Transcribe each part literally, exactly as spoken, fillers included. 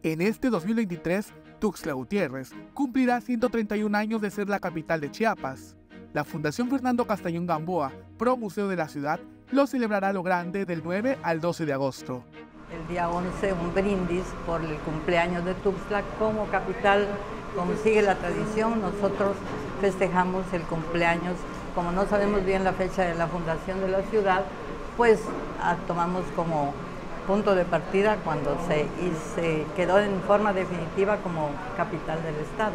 En este dos mil veintitrés, Tuxtla Gutiérrez cumplirá ciento treinta y un años de ser la capital de Chiapas. La Fundación Fernando Castañón Gamboa, Pro Museo de la Ciudad, lo celebrará a lo grande del nueve al doce de agosto. El día once, un brindis por el cumpleaños de Tuxtla como capital, como sigue la tradición. Nosotros festejamos el cumpleaños, como no sabemos bien la fecha de la fundación de la ciudad, pues ah, tomamos como punto de partida cuando se, y se quedó en forma definitiva como capital del estado.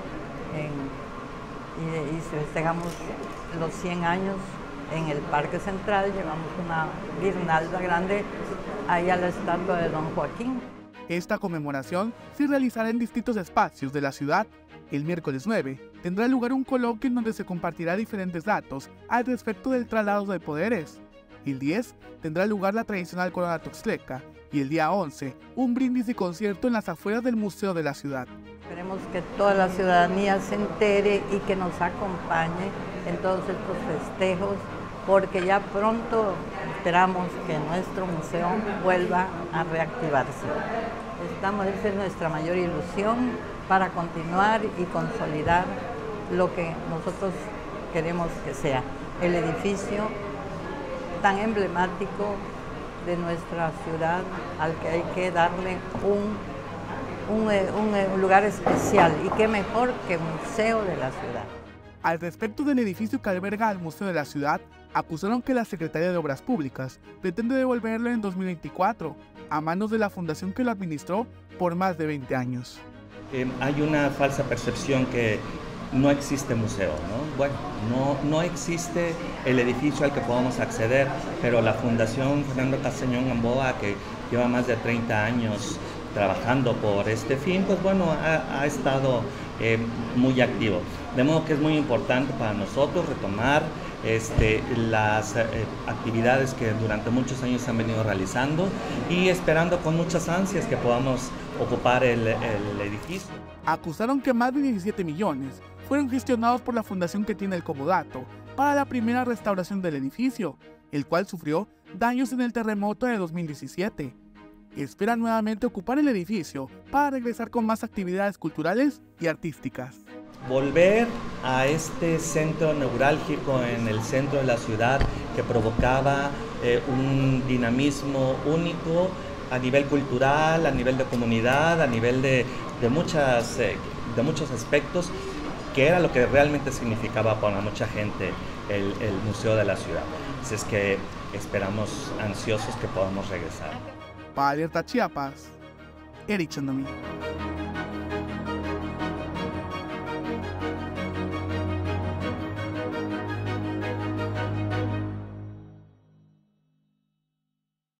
En, y, y festejamos los cien años en el Parque Central, llevamos una guirnalda grande ahí a la estatua de Don Joaquín. Esta conmemoración se realizará en distintos espacios de la ciudad. El miércoles nueve tendrá lugar un coloquio en donde se compartirá diferentes datos al respecto del traslado de poderes. El diez tendrá lugar la tradicional corona tuxtleca y el día once un brindis y concierto en las afueras del Museo de la Ciudad. Esperemos que toda la ciudadanía se entere y que nos acompañe en todos estos festejos, porque ya pronto esperamos que nuestro museo vuelva a reactivarse. Estamos, esa es nuestra mayor ilusión para continuar y consolidar lo que nosotros queremos que sea el edificio tan emblemático de nuestra ciudad, al que hay que darle un, un, un, un lugar especial, y qué mejor que museo de la ciudad. Al respecto del edificio que alberga al Museo de la Ciudad, acusaron que la Secretaría de Obras Públicas pretende devolverlo en dos mil veinticuatro, a manos de la fundación que lo administró por más de veinte años. Eh, hay una falsa percepción que no existe museo, ¿no? Bueno, no, no existe el edificio al que podamos acceder, pero la Fundación Fernando Castañón Gamboa, que lleva más de treinta años trabajando por este fin, pues bueno, ha, ha estado eh, muy activo. De modo que es muy importante para nosotros retomar este, las eh, actividades que durante muchos años se han venido realizando y esperando con muchas ansias que podamos ocupar el, el edificio. Acusaron que más de diecisiete millones fueron gestionados por la fundación que tiene el comodato para la primera restauración del edificio, el cual sufrió daños en el terremoto de dos mil diecisiete. Esperan nuevamente ocupar el edificio para regresar con más actividades culturales y artísticas. Volver a este centro neurálgico en el centro de la ciudad que provocaba eh, un dinamismo único a nivel cultural, a nivel de comunidad, a nivel de, de, muchas, eh, de muchos aspectos, que era lo que realmente significaba para mucha gente el, el Museo de la Ciudad. Así es que esperamos ansiosos que podamos regresar. Para Alerta Chiapas, Eric Chandomí.